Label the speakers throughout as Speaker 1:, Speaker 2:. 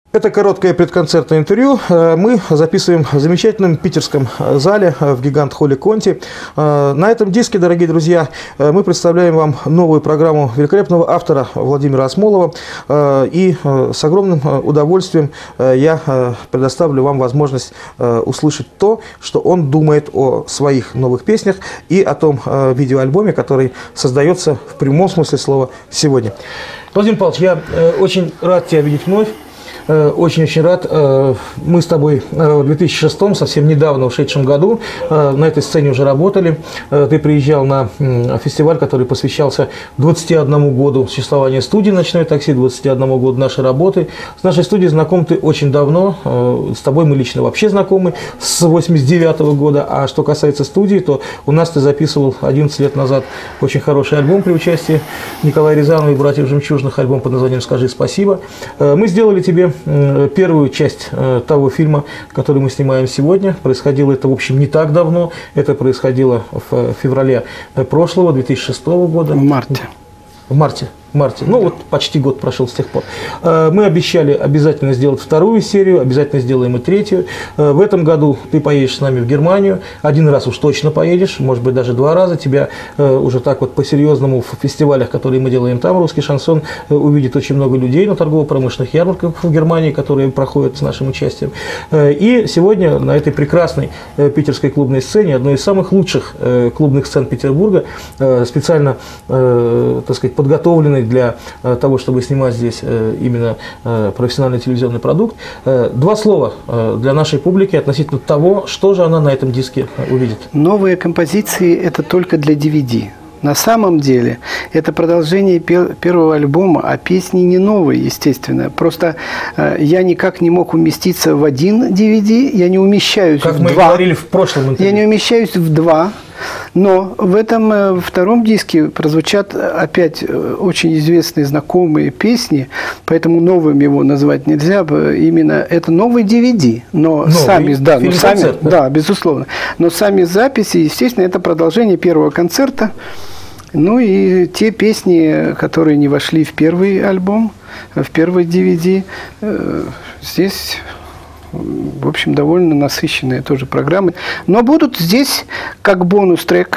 Speaker 1: Это короткое предконцертное интервью мы записываем в замечательном питерском зале в Гигант-холле Конти. На этом диске, дорогие друзья, мы представляем вам новую программу великолепного автора Владимира Асмолова. И с огромным удовольствием я предоставлю вам возможность услышать то, что он думает о своих новых песнях и о том видеоальбоме, который создается в прямом смысле слова сегодня. Владимир Павлович, я очень рад тебя видеть вновь. Очень-очень рад. Мы с тобой в 2006, совсем недавно, в ушедшем году, на этой сцене уже работали. Ты приезжал на фестиваль, который посвящался 21 году существования студии «Ночное такси», 21 году нашей работы. С нашей студией знаком ты очень давно. С тобой мы лично вообще знакомы с 89 года. А что касается студии, то у нас ты записывал 11 лет назад очень хороший альбом при участии Николая Рязанова и братьев Жемчужных, альбом под названием «Скажи спасибо». Мы сделали тебе первую часть того фильма, который мы снимаем сегодня. Происходило это, в общем, не так давно. Это происходило в феврале прошлого, 2006 года.
Speaker 2: В марте.
Speaker 1: В марте. Ну, вот почти год прошел с тех пор. Мы обещали обязательно сделать вторую серию, обязательно сделаем и третью. В этом году ты поедешь с нами в Германию. Один раз уж точно поедешь, может быть, даже 2 раза. Тебя уже так вот по-серьезному в фестивалях, которые мы делаем там, «Русский шансон», увидит очень много людей на торгово-промышленных ярмарках в Германии, которые проходят с нашим участием. И сегодня на этой прекрасной питерской клубной сцене, одной из самых лучших клубных сцен Петербурга, специально, так сказать, подготовленной для того, чтобы снимать здесь именно профессиональный телевизионный продукт. 2 слова для нашей публики относительно того, что же она на этом диске увидит.
Speaker 2: Новые композиции – это только для DVD. На самом деле, это продолжение первого альбома, а песни не новые, естественно. Просто я никак не мог уместиться в один DVD, я не умещаюсь
Speaker 1: как
Speaker 2: в 2.
Speaker 1: Как мы говорили в прошлом интервью.
Speaker 2: Я не умещаюсь в 2. Но в этом втором диске прозвучат опять очень известные, знакомые песни, поэтому новым его назвать нельзя. Именно это новый DVD, но
Speaker 1: новый
Speaker 2: сами,
Speaker 1: да,
Speaker 2: безусловно. Но сами записи, естественно, это продолжение первого концерта. Ну и те песни, которые не вошли в первый альбом, в первый DVD, здесь, в общем, довольно насыщенные тоже программы. Но будут здесь как бонус-трек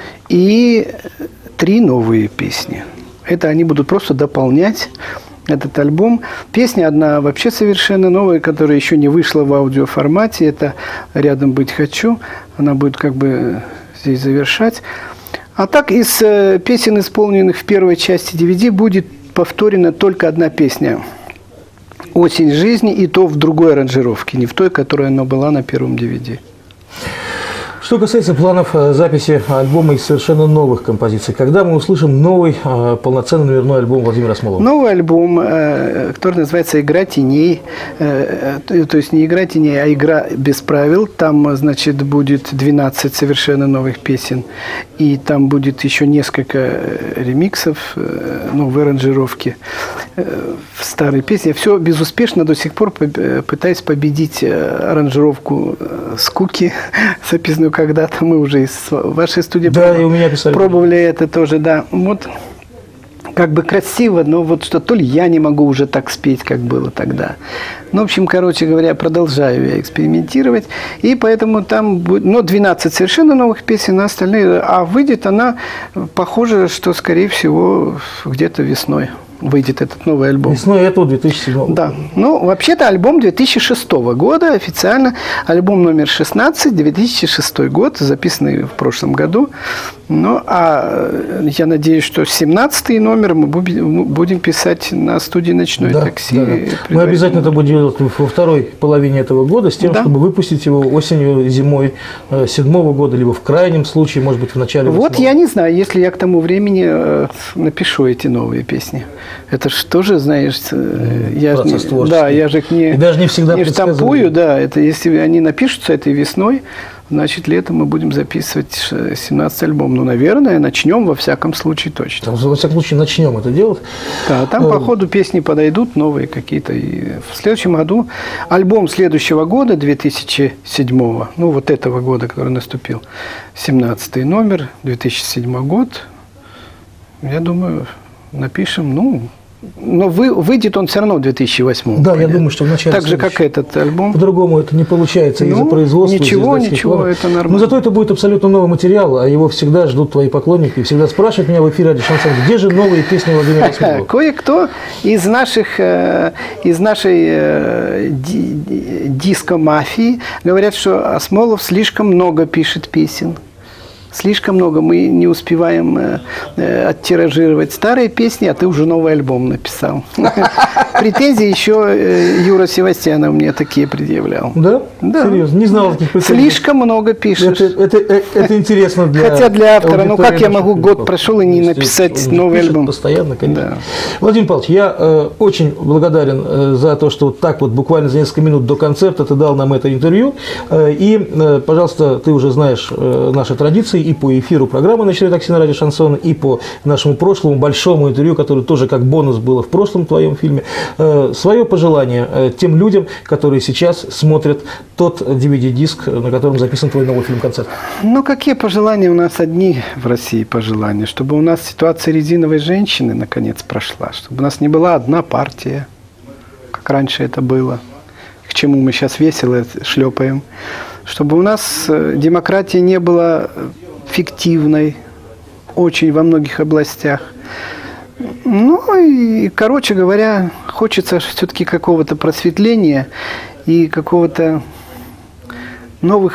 Speaker 2: и 3 новые песни. Это они будут просто дополнять этот альбом. Песня одна вообще совершенно новая, которая еще не вышла в аудиоформате. Это «Рядом быть хочу». Она будет как бы здесь завершать. А так из песен, исполненных в первой части DVD, будет повторена только одна песня «Осень жизни», и то в другой аранжировке, не в той, которая она была на первом DVD.
Speaker 1: Что касается планов записи альбома из совершенно новых композиций, когда мы услышим новый полноценный номерной альбом Владимира Асмолова?
Speaker 2: Новый альбом, который называется «Игра теней», то есть не «Игра теней», а «Игра без правил». Там, значит, будет 12 совершенно новых песен, и там будет еще несколько ремиксов, новой аранжировки в старой песне. Я все безуспешно до сих пор пытаюсь победить аранжировку скуки, записанную когда-то. Мы уже из вашей студии пробовали это тоже, да. Вот как бы красиво, но вот что то ли я не могу уже так спеть, как было тогда. Ну, в общем, короче говоря, продолжаю я экспериментировать. И поэтому там будет, 12 совершенно новых песен, а остальные. А выйдет она, похоже, что, скорее всего, где-то весной выйдет этот новый альбом.
Speaker 1: Весной этого 2007 года.
Speaker 2: Да. Ну, вообще-то альбом 2006 года, официально альбом номер 16, 2006 год, записанный в прошлом году. Ну, а я надеюсь, что 17-й номер мы будем писать на студии «Ночное такси». Да.
Speaker 1: Мы обязательно это будем делать во второй половине этого года, с тем, чтобы выпустить его осенью, зимой 2007 года, либо в крайнем случае, может быть, в начале 2008.
Speaker 2: Вот я не знаю, если я к тому времени напишу эти новые песни. Это что же, знаешь, я же не,
Speaker 1: даже не всегда
Speaker 2: не штампую, да, это если они напишутся этой весной, значит, летом мы будем записывать 17 альбом. Ну, наверное, начнем во всяком случае точно.
Speaker 1: Во всяком случае, начнем это делать.
Speaker 2: Да, там по ходу песни подойдут новые какие-то. И в следующем году, альбом следующего года, 2007, ну, вот этого года, который наступил, 17-й номер, 2007 год, я думаю, напишем, ну, Но выйдет он все равно в 2008.
Speaker 1: Да, я думаю, что в начале
Speaker 2: так же, как этот альбом.
Speaker 1: По-другому это не получается из-за производства.
Speaker 2: Ничего,
Speaker 1: планов.
Speaker 2: это нормально.
Speaker 1: Но зато это будет абсолютно новый материал, а его всегда ждут твои поклонники. И всегда спрашивают меня в эфире «Радио Шансон», где же новые песни Владимира Асмолова?
Speaker 2: Кое-кто из нашей диско-мафии говорят, что Асмолов слишком много пишет песен. Слишком много, мы не успеваем оттиражировать старые песни, а ты уже новый альбом написал. Претензии еще Юра Севастьянов мне такие предъявлял.
Speaker 1: Да?
Speaker 2: Да.
Speaker 1: Серьезно? Не знал таких претензий.
Speaker 2: Слишком много пишешь.
Speaker 1: Это интересно для
Speaker 2: Хотя для автора, ну как я могу,
Speaker 1: аудитории.
Speaker 2: год прошел и не написать новый альбом?
Speaker 1: Постоянно, конечно.
Speaker 2: Да.
Speaker 1: Владимир Павлович, я очень благодарен за то, что вот так вот буквально за несколько минут до концерта ты дал нам это интервью. И, пожалуйста, ты уже знаешь наши традиции и по эфиру программы «Ночное такси» на радио «Шансон», и по нашему прошлому большому интервью, которое тоже как бонус было в прошлом твоем фильме. Свое пожелание тем людям, которые сейчас смотрят тот DVD-диск, на котором записан твой новый фильм-концерт.
Speaker 2: Ну, какие пожелания у нас одни в России пожелания? Чтобы у нас ситуация резиновой женщины наконец прошла, чтобы у нас не была одна партия, как раньше это было, к чему мы сейчас весело шлепаем. Чтобы у нас демократия не была фиктивной очень во многих областях. Ну и, короче говоря, хочется все-таки какого-то просветления и какого-то новой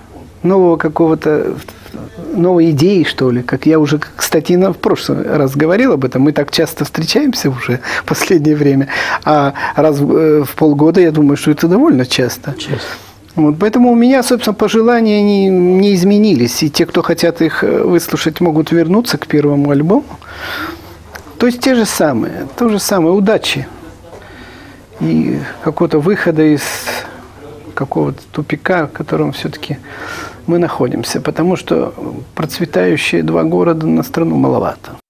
Speaker 2: идеи, что ли. Как я уже, кстати, в прошлый раз говорил об этом, мы так часто встречаемся уже в последнее время, а раз в полгода, я думаю, что это довольно часто. Вот, поэтому у меня, собственно, пожелания не изменились. И те, кто хотят их выслушать, могут вернуться к первому альбому. То есть то же самое, удачи. И какого-то выхода из какого-то тупика, в котором все-таки мы находимся. Потому что процветающие два города на страну маловато.